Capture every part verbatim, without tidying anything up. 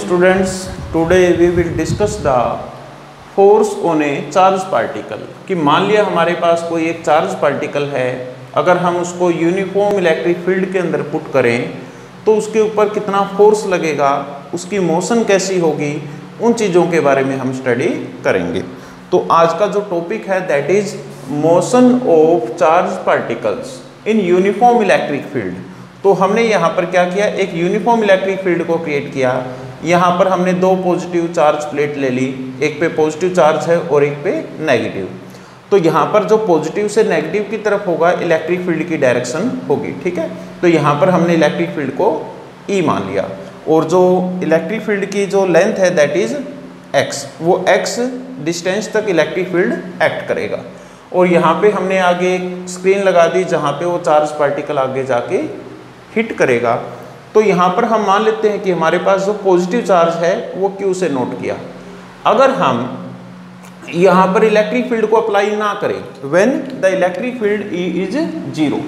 students, today we will discuss the force on a charge particle। कि मान लिया हमारे पास कोई एक चार्ज पार्टिकल है, अगर हम उसको यूनिफॉर्म इलेक्ट्रिक फील्ड के अंदर पुट करें तो उसके ऊपर कितना फोर्स लगेगा, उसकी मोशन कैसी होगी, उन चीज़ों के बारे में हम स्टडी करेंगे। तो आज का जो टॉपिक है that is motion of charge particles in uniform electric field. तो हमने यहाँ पर क्या किया, एक यूनिफॉर्म इलेक्ट्रिक फील्ड को क्रिएट किया। यहाँ पर हमने दो पॉजिटिव चार्ज प्लेट ले ली, एक पे पॉजिटिव चार्ज है और एक पे नेगेटिव। तो यहाँ पर जो पॉजिटिव से नेगेटिव की तरफ होगा इलेक्ट्रिक फील्ड की डायरेक्शन होगी, ठीक है। तो यहाँ पर हमने इलेक्ट्रिक फील्ड को ई मान लिया और जो इलेक्ट्रिक फील्ड की जो लेंथ है दैट इज एक्स, वो एक्स डिस्टेंस तक इलेक्ट्रिक फील्ड एक्ट करेगा। और यहाँ पे हमने आगे एक स्क्रीन लगा दी जहाँ पे वो चार्ज पार्टिकल आगे जाके हिट करेगा। तो यहाँ पर हम मान लेते हैं कि हमारे पास जो पॉजिटिव चार्ज है वो क्यू से नोट किया। अगर हम यहाँ पर इलेक्ट्रिक फील्ड को अप्लाई ना करें, when the electric field E is zero,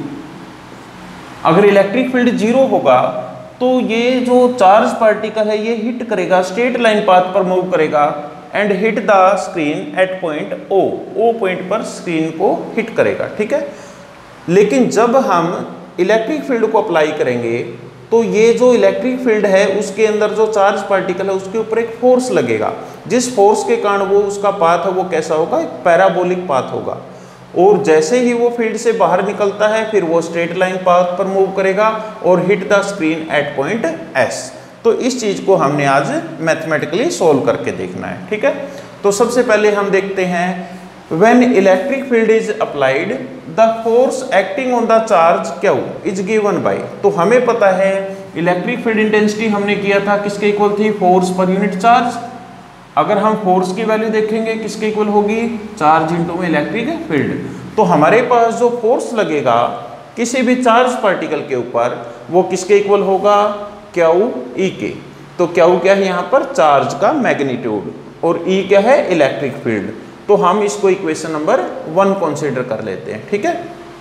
अगर इलेक्ट्रिक फील्ड जीरो होगा तो ये जो चार्ज पार्टिकल है ये हिट करेगा, स्ट्रेट लाइन पाथ पर मूव करेगा and hit the screen at point O, O point पर स्क्रीन को हिट करेगा, ठीक है। लेकिन जब हम इलेक्ट्रिक फील्ड को अप्लाई करेंगे तो ये जो इलेक्ट्रिक फील्ड है उसके अंदर जो चार्ज पार्टिकल है उसके ऊपर एक फोर्स लगेगा, जिस फोर्स के कारण वो उसका पाथ है वो कैसा होगा, एक पैराबोलिक पाथ होगा। और जैसे ही वो फील्ड से बाहर निकलता है फिर वो स्ट्रेट लाइन पाथ पर मूव करेगा और hit the screen at point S. तो इस चीज को हमने आज मैथमेटिकली सोल्व करके देखना है, ठीक है। तो सबसे पहले हम देखते हैं when electric field is applied the force acting on the charge Q is given by। तो हमें पता है इलेक्ट्रिक फील्ड इंटेंसिटी हमने किया था किसके इक्वल थी, फोर्स पर यूनिट चार्ज। अगर हम फोर्स की वैल्यू देखेंगे किसके इक्वल होगी, चार्ज इंटू में इलेक्ट्रिक फील्ड। तो हमारे पास जो फोर्स लगेगा किसी भी चार्ज पार्टिकल के ऊपर वो किसके इक्वल होगा, क्यू ई के। तो क्यू क्या है यहाँ पर, चार्ज का मैग्नीट्यूड, और ई क्या है, इलेक्ट्रिक फील्ड। तो हम इसको इक्वेशन नंबर वन कंसीडर कर लेते हैं, ठीक है।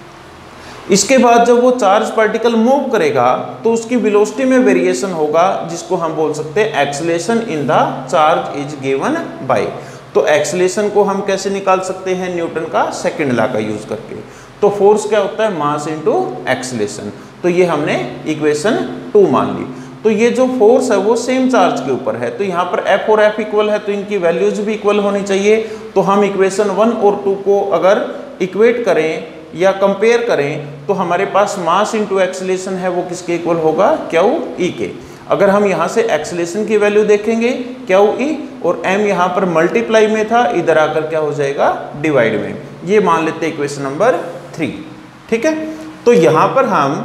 इसके बाद जब वो चार्ज पार्टिकल मूव करेगा तो उसकी वेलोसिटी में वेरिएशन होगा, जिसको हम बोल सकते हैं acceleration in the charge is given by. तो एक्सेलरेशन को हम कैसे निकाल सकते हैं, न्यूटन का सेकंड लॉ का यूज करके। तो फोर्स क्या होता है, मास इनटू एक्सेलरेशन। तो ये हमने इक्वेशन टू मान ली। तो ये जो फोर्स है वो सेम चार्ज के ऊपर है, तो यहाँ पर F और F इक्वल है तो इनकी वैल्यूज भी इक्वल होनी चाहिए। तो हम इक्वेशन वन और टू को अगर इक्वेट करें या कंपेयर करें तो हमारे पास मास इंटू एक्सेलरेशन है वो किसके इक्वल होगा, क्यू ई के। अगर हम यहाँ से एक्सेलरेशन की वैल्यू देखेंगे क्यू ई, और m यहाँ पर मल्टीप्लाई में था, इधर आकर क्या हो जाएगा, डिवाइड में। ये मान लेते हैं इक्वेशन नंबर थ्री, ठीक है। तो यहाँ पर हम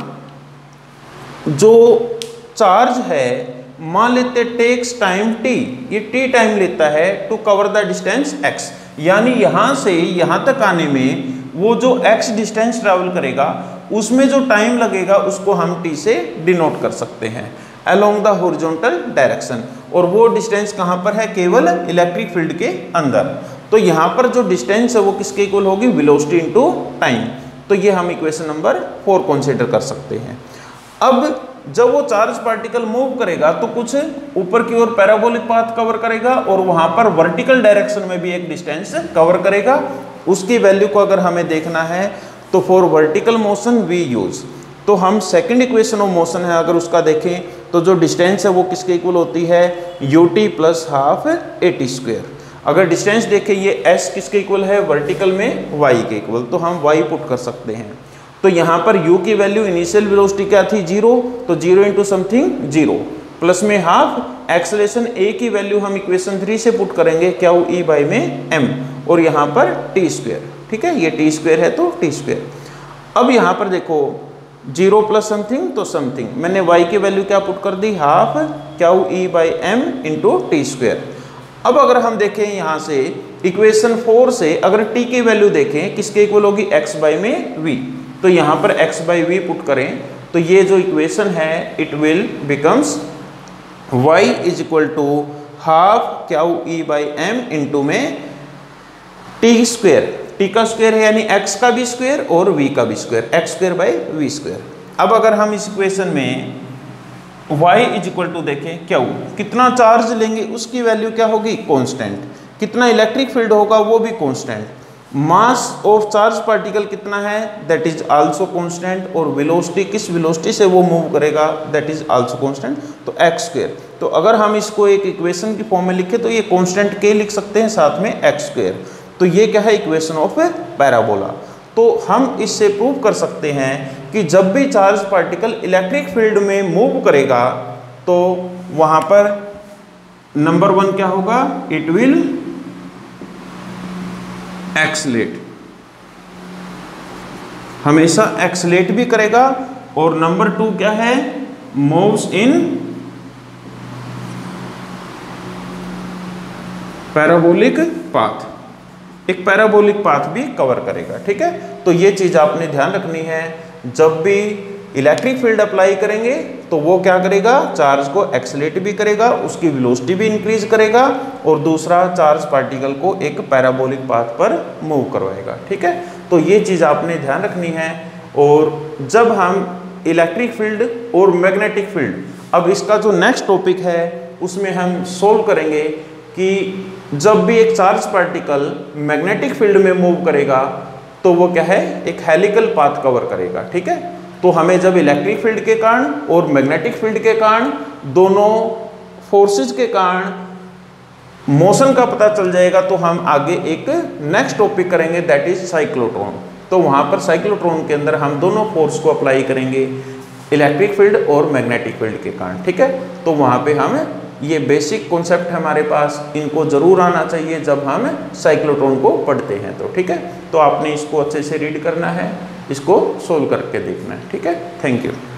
जो चार्ज है मान लेते टेक्स टाइम t, ये t टाइम लेता है to cover the distance x, यानी यहां से यहां तक आने में वो जो x डिस्टेंस ट्रैवल करेगा उसमें जो टाइम लगेगा उसको हम t से डिनोट कर सकते हैं अलोंग द हॉरिजॉन्टल डायरेक्शन। और वो डिस्टेंस कहां पर है, केवल इलेक्ट्रिक फील्ड के अंदर। तो यहां पर जो डिस्टेंस है वो किसके इक्वल होगी, वेलोसिटी इनटू टाइम। तो ये हम इक्वेशन नंबर फोर कंसीडर कर सकते हैं। अब जब वो चार्ज पार्टिकल मूव करेगा तो कुछ ऊपर की ओर पैराबोलिक पाथ कवर करेगा और वहां पर वर्टिकल डायरेक्शन में भी एक डिस्टेंस कवर करेगा। उसकी वैल्यू को अगर हमें देखना है तो for vertical motion we use, तो हम सेकंड इक्वेशन ऑफ मोशन है अगर उसका देखें तो जो डिस्टेंस है वो किसके इक्वल होती है, u t plus half a t square. अगर डिस्टेंस देखें ये s किसके इक्वल है, वर्टिकल में y के इक्वल, तो हम y पुट कर सकते हैं। तो यहाँ पर u की वैल्यू इनिशियल वेलोसिटी क्या थी, जीरो, तो zero into something zero, plus में हाफ एक्सेलरेशन a की वैल्यू हम इक्वेशन थ्री से पुट करेंगे क्यू ई बाई में m, और यहाँ पर टी स्क्वेयर, ठीक है। ये टी स्क्वेयर है तो टी स्क्वेयर। अब यहाँ पर देखो जीरो प्लस समथिंग तो समथिंग, मैंने y की वैल्यू क्या पुट कर दी, half q e by m into t square. अब अगर हम देखें यहाँ से इक्वेशन फोर से अगर t की वैल्यू देखें किसके इक्वल होगी, x बाई में v। तो यहाँ पर x बाई वी पुट करें तो ये जो इक्वेशन है it will becomes y is equal to half q e by m into में टी स्क्वेयर, टी का स्क्वेयर है यानी x का भी स्क्वेयर और v का भी square, x square by v square. अब अगर हम इस इक्वेशन में y इज इक्वल टू देखें क्या कितना चार्ज लेंगे उसकी वैल्यू क्या होगी, कांस्टेंट। कितना इलेक्ट्रिक फील्ड होगा वो भी constant. Mass of charge particle कितना है, दैट इज आल्सो कांस्टेंट। और वेलोसिटी, किस वेलोसिटी से वो मूव करेगा, दैट इज आल्सो कांस्टेंट। तो एक्स स्क्वायर, तो अगर हम इसको एक इक्वेशन की फॉर्म में लिखें तो ये कांस्टेंट के लिख सकते हैं, साथ में एक्स स्क्वायर। तो ये क्या है, इक्वेशन ऑफ पैराबोला। तो हम इससे प्रूव कर सकते हैं कि जब भी चार्ज पार्टिकल इलेक्ट्रिक फील्ड में मूव करेगा तो वहां पर नंबर वन क्या होगा, इट विल एक्सलेट, हमेशा एक्सलेट भी करेगा। और नंबर टू क्या है, मूव्स इन पैराबोलिक पाथ, एक पैराबोलिक पाथ भी कवर करेगा। ठीक है, तो ये चीज आपने ध्यान रखनी है। जब भी इलेक्ट्रिक फील्ड अप्लाई करेंगे तो वो क्या करेगा, चार्ज को एक्सलेट भी करेगा, उसकी वेलोसिटी भी इंक्रीज करेगा, और दूसरा चार्ज पार्टिकल को एक पैराबोलिक पाथ पर मूव करवाएगा। ठीक है, तो ये चीज आपने ध्यान रखनी है। और जब हम इलेक्ट्रिक फील्ड और मैग्नेटिक फील्ड, अब इसका जो नेक्स्ट टॉपिक है उसमें हम सोल्व करेंगे कि जब भी एक चार्ज पार्टिकल मैग्नेटिक फील्ड में मूव करेगा तो वो क्या है, एक हेलिकल पाथ कवर करेगा। ठीक है, तो हमें जब इलेक्ट्रिक फील्ड के कारण और मैग्नेटिक फील्ड के कारण, दोनों फोर्सेस के कारण मोशन का पता चल जाएगा तो हम आगे एक नेक्स्ट टॉपिक करेंगे, दैट इज साइक्लोट्रॉन। तो वहां पर साइक्लोट्रॉन के अंदर हम दोनों फोर्स को अप्लाई करेंगे, इलेक्ट्रिक फील्ड और मैग्नेटिक फील्ड के कारण। ठीक है, तो वहां पे हम ये बेसिक कॉन्सेप्ट हमारे पास, इनको जरूर आना चाहिए जब हम साइक्लोट्रॉन को पढ़ते हैं। तो ठीक है, तो आपने इसको अच्छे से रीड करना है, इसको सोल्व करके देखना है। ठीक है, थैंक यू।